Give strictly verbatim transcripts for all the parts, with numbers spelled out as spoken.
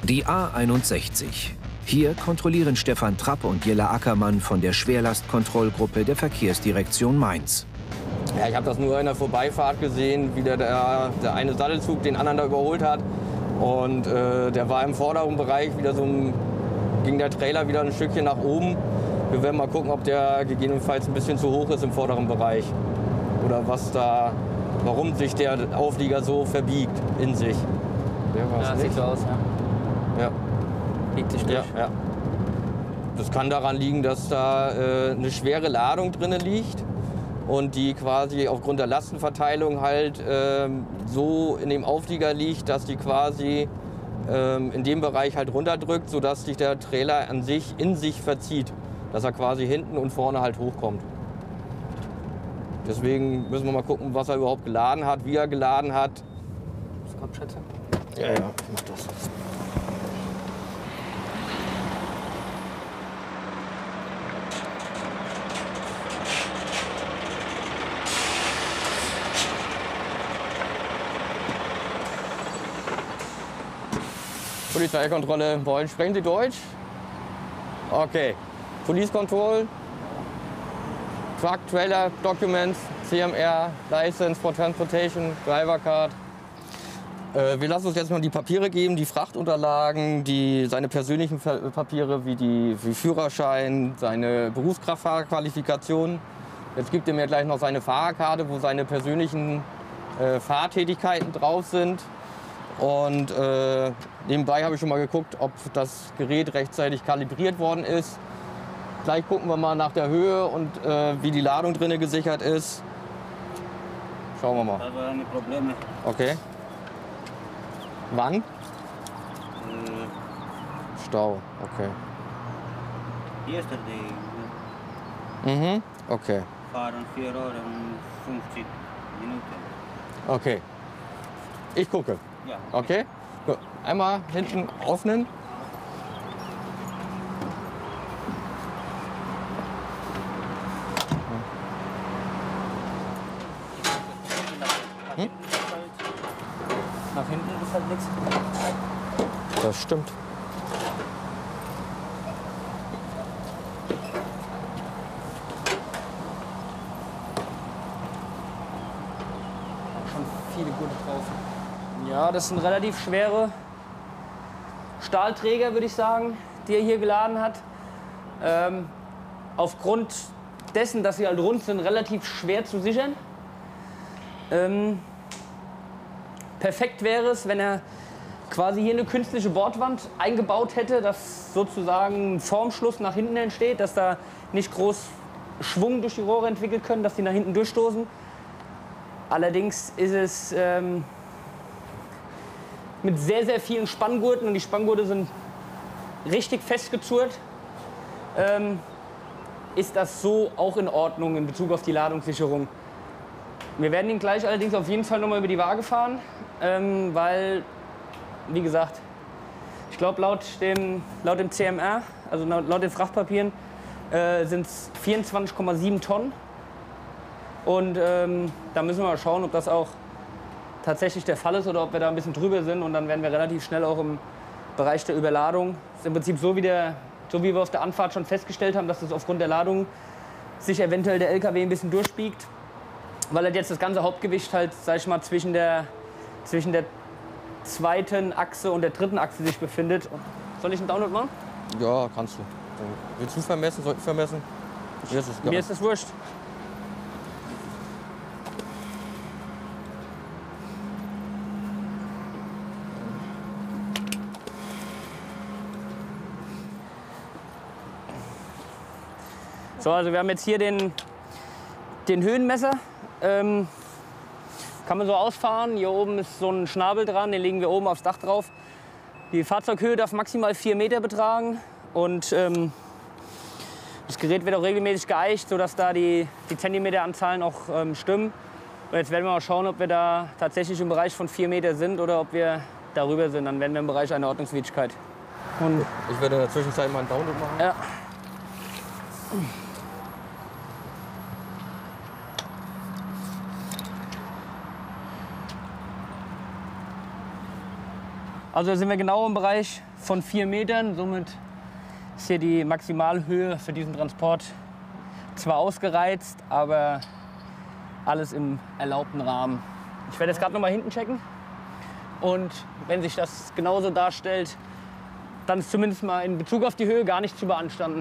Die A einundsechzig. Hier kontrollieren Stefan Trapp und Jella Ackermann von der Schwerlastkontrollgruppe der Verkehrsdirektion Mainz. Ja, ich habe das nur in der Vorbeifahrt gesehen, wie der, der, der eine Sattelzug den anderen da überholt hat. Und äh, der war im vorderen Bereich wieder so ein, ging der Trailer wieder ein Stückchen nach oben. Wir werden mal gucken, ob der gegebenenfalls ein bisschen zu hoch ist im vorderen Bereich. Oder was da, warum sich der Auflieger so verbiegt in sich. Der war's Ja, nicht. sieht so aus, ja. Ja. Biegt sich durch. Ja, ja. Das kann daran liegen, dass da äh, eine schwere Ladung drin liegt und die quasi aufgrund der Lastenverteilung halt ähm, so in dem Auflieger liegt, dass die quasi ähm, in dem Bereich halt runterdrückt, sodass sich der Trailer an sich in sich verzieht, dass er quasi hinten und vorne halt hochkommt. Deswegen müssen wir mal gucken, was er überhaupt geladen hat, wie er geladen hat. Das kommt, Schätze. Ja, ja, ich mach das. Polizeikontrolle, wollen, sprechen Sie Deutsch? Okay. Police Control, Truck, Trailer, Documents, C M R, License for Transportation, Driver Card. Äh, wir lassen uns jetzt mal die Papiere geben, die Frachtunterlagen, die, seine persönlichen Papiere wie die wie Führerschein, seine Berufskraftfahrerqualifikation. Jetzt gibt er mir gleich noch seine Fahrerkarte, wo seine persönlichen äh, Fahrtätigkeiten drauf sind. Und äh, nebenbei habe ich schon mal geguckt, ob das Gerät rechtzeitig kalibriert worden ist. Gleich gucken wir mal nach der Höhe und äh, wie die Ladung drin gesichert ist. Schauen wir mal. Da waren Probleme. Okay. Wann? Äh, Stau, okay. yesterday Mhm, okay. fahren vier Uhr und fünfzig Minuten. Okay. Ich gucke. Ja. Okay? Gut. Einmal hinten öffnen. Hm? Nach hinten ist halt nichts. Das stimmt. Schon viele gute drauf. Ja, das sind relativ schwere Stahlträger, würde ich sagen, die er hier geladen hat. Ähm, aufgrund dessen, dass sie halt rund sind, relativ schwer zu sichern. Ähm, perfekt wäre es, wenn er quasi hier eine künstliche Bordwand eingebaut hätte, dass sozusagen ein Formschluss nach hinten entsteht, dass da nicht groß Schwung durch die Rohre entwickelt können, dass die nach hinten durchstoßen. Allerdings ist es ähm, mit sehr, sehr vielen Spanngurten und die Spanngurte sind richtig festgezurrt, ähm, ist das so auch in Ordnung in Bezug auf die Ladungssicherung. Wir werden ihn gleich allerdings auf jeden Fall noch mal über die Waage fahren, ähm, weil, wie gesagt, ich glaube laut dem, laut dem C M R, also laut, laut den Frachtpapieren, äh, sind es vierundzwanzig Komma sieben Tonnen. Und ähm, da müssen wir mal schauen, ob das auch tatsächlich der Fall ist oder ob wir da ein bisschen drüber sind. Und dann werden wir relativ schnell auch im Bereich der Überladung. Das ist im Prinzip so wie, der, so wie wir auf der Anfahrt schon festgestellt haben, dass das aufgrund der Ladung sich eventuell der L K W ein bisschen durchbiegt. Weil halt jetzt das ganze Hauptgewicht halt, sag ich mal, zwischen der, zwischen der zweiten Achse und der dritten Achse sich befindet. Soll ich einen Download machen? Ja, kannst du. Willst du vermessen? Soll ich vermessen? Mir ist es Mir ist das wurscht. So, also wir haben jetzt hier den, den Höhenmesser. Ähm, kann man so ausfahren. Hier oben ist so ein Schnabel dran, den legen wir oben aufs Dach drauf. Die Fahrzeughöhe darf maximal vier Meter betragen. Und ähm, das Gerät wird auch regelmäßig geeicht, sodass da die, die Zentimeteranzahlen auch ähm, stimmen. Und jetzt werden wir mal schauen, ob wir da tatsächlich im Bereich von vier Meter sind oder ob wir darüber sind. Dann wären wir im Bereich einer Ordnungswidrigkeit. Und Ich werde in der Zwischenzeit mal einen Download machen. ja. Also sind wir genau im Bereich von vier Metern. Somit ist hier die Maximalhöhe für diesen Transport zwar ausgereizt, aber alles im erlaubten Rahmen. Ich werde jetzt gerade noch mal hinten checken. Und wenn sich das genauso darstellt, dann ist zumindest mal in Bezug auf die Höhe gar nicht zu beanstanden.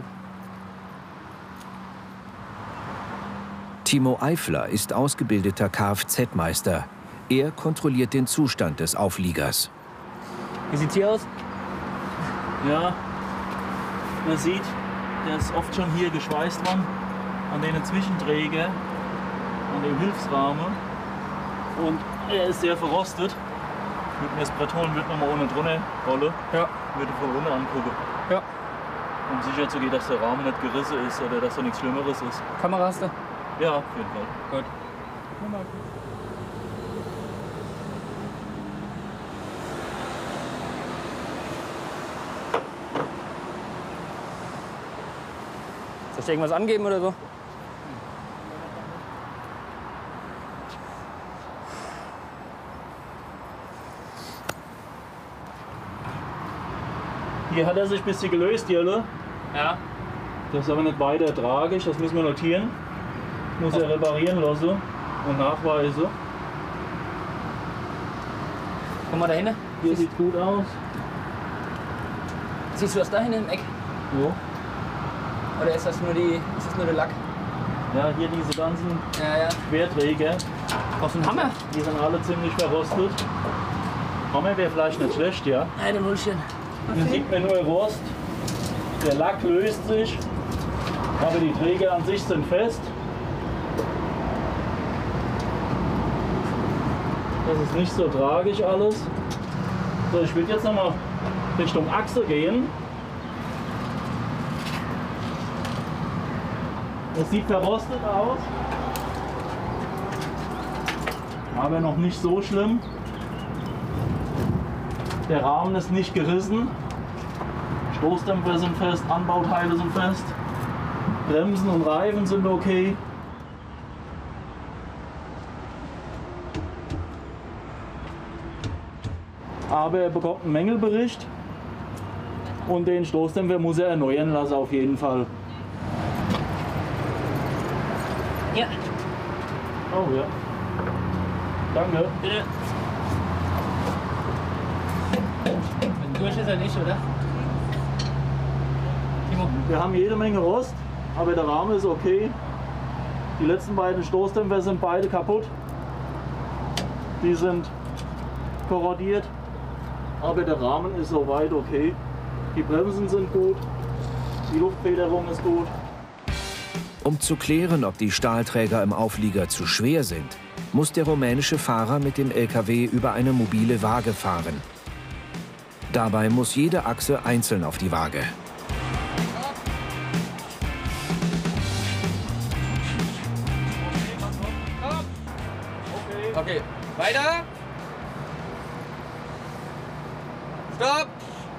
Timo Eifler ist ausgebildeter Kfz-Meister. Er kontrolliert den Zustand des Aufliegers. Wie sieht's hier aus? Ja, man sieht, der ist oft schon hier geschweißt worden, an den Zwischenträger, an dem Hilfsrahmen. Und er ist sehr verrostet. Mit dem Espreton wird man mal ohne drunter rollen. Ja. Würde von unten angucken. Ja. Um sicher zu gehen, dass der Rahmen nicht gerissen ist oder dass da nichts Schlimmeres ist. Kamera hast du? Ja, auf jeden Fall. Gut. Soll ich irgendwas angeben oder so? Hier hat er sich ein bisschen gelöst, Jelle. Ja. Das ist aber nicht weiter tragisch, das müssen wir notieren. Muss er reparieren lassen und nachweisen. Guck mal da hinten. Hier sieht gut aus. Siehst du das da hinten im Eck? Jo. Oder ist das nur, die, ist das nur der Lack? Ja, hier diese ganzen Ja, ja. Querträger, Auf den Hammer? die sind alle ziemlich verrostet. Hammer wäre vielleicht nicht schlecht, ja. Nein, der Nullchen. Hier sieht man nur Rost. Der Lack löst sich, aber die Träger an sich sind fest. Das ist nicht so tragisch alles. So, ich will jetzt noch mal Richtung Achse gehen. Es sieht verrostet aus, aber noch nicht so schlimm. Der Rahmen ist nicht gerissen. Stoßdämpfer sind fest, Anbauteile sind fest. Bremsen und Reifen sind okay. Aber er bekommt einen Mängelbericht und den Stoßdämpfer muss er erneuern lassen auf jeden Fall. Ja. Oh ja. Danke. Bitte. Durch ist er nicht, oder? Timo? Wir haben jede Menge Rost, aber der Rahmen ist okay. Die letzten beiden Stoßdämpfer sind beide kaputt. Die sind korrodiert, aber der Rahmen ist soweit okay. Die Bremsen sind gut, die Luftfederung ist gut. Um zu klären, ob die Stahlträger im Auflieger zu schwer sind, muss der rumänische Fahrer mit dem L K W über eine mobile Waage fahren. Dabei muss jede Achse einzeln auf die Waage. Okay, weiter. Stopp.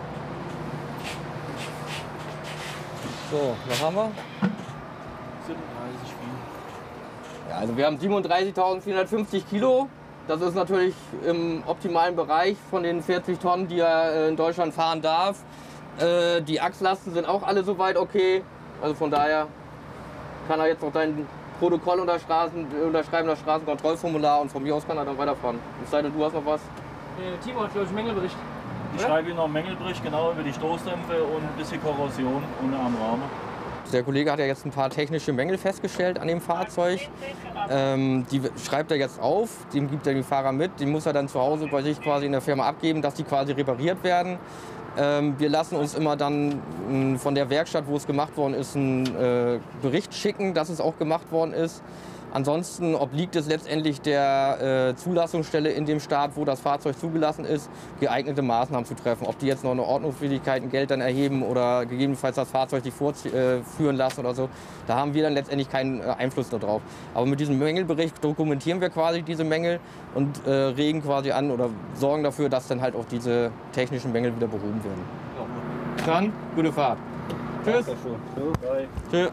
So, was haben wir? siebenunddreißig viel. Ja, also wir haben siebenunddreißigtausendvierhundertfünfzig Kilo. Das ist natürlich im optimalen Bereich von den vierzig Tonnen, die er in Deutschland fahren darf. Äh, die Achslasten sind auch alle soweit okay. Also von daher kann er jetzt noch dein Protokoll unterschreiben, das Straßenkontrollformular, und von mir aus kann er dann weiterfahren. Es sei denn, du hast noch was. Äh, Timo hat, glaube ich, einen Mängelbericht. Ich schreibe Ihnen noch einen Mängelbericht, genau über die Stoßdämpfer und ein bisschen Korrosion unten am Rahmen. Der Kollege hat ja jetzt ein paar technische Mängel festgestellt an dem Fahrzeug. Ähm, die schreibt er jetzt auf, dem gibt er den Fahrer mit. Den muss er dann zu Hause bei sich quasi in der Firma abgeben, dass die quasi repariert werden. Ähm, wir lassen uns immer dann mh, von der Werkstatt, wo es gemacht worden ist, einen äh, Bericht schicken, dass es auch gemacht worden ist. Ansonsten obliegt es letztendlich der äh, Zulassungsstelle in dem Staat, wo das Fahrzeug zugelassen ist, geeignete Maßnahmen zu treffen. Ob die jetzt noch eine Ordnungswidrigkeit, ein Geld dann erheben oder gegebenenfalls das Fahrzeug sich vorführen lassen oder so, da haben wir dann letztendlich keinen äh, Einfluss darauf. Aber mit diesem Mängelbericht dokumentieren wir quasi diese Mängel und äh, regen quasi an oder sorgen dafür, dass dann halt auch diese technischen Mängel wieder behoben werden. Dann gute Fahrt. Tschüss. Tschüss.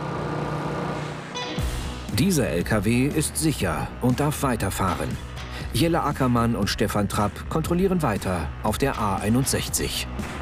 Dieser L K W ist sicher und darf weiterfahren. Jelle Ackermann und Stefan Trapp kontrollieren weiter auf der A einundsechzig.